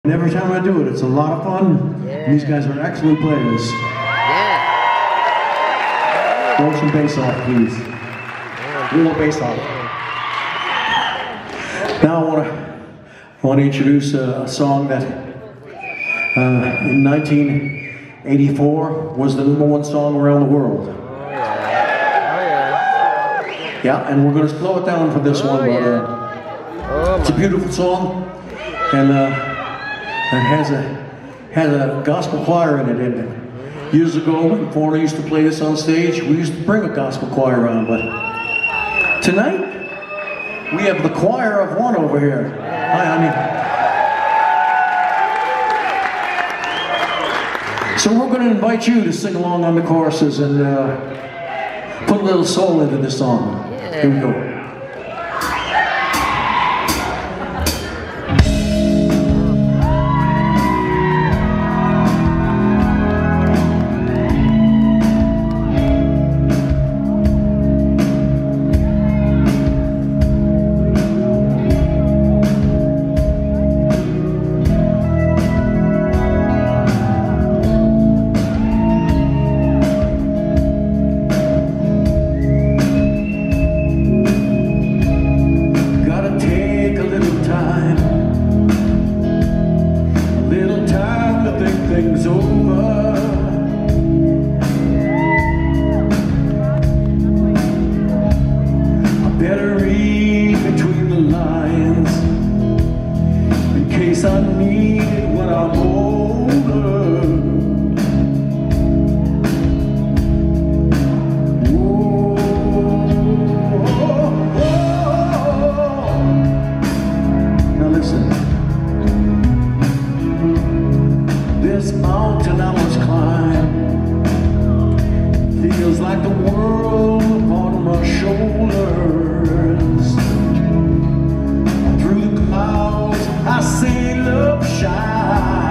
And every time I do it, it's a lot of fun. Yeah. And these guys are excellent players. Yeah. Throw some bass off, please. A little bass off. Now I want to introduce a song that in 1984 was the #1 song around the world. Oh yeah. Yeah, and we're going to slow it down for this one, but it's a beautiful song, and it has a gospel choir in it. And years ago, when Foreigner used to play this on stage, we used to bring a gospel choir on, but tonight we have the choir of one over here. Hi, honey. So we're going to invite you to sing along on the choruses and put a little soul into this song. Here we go. Shine.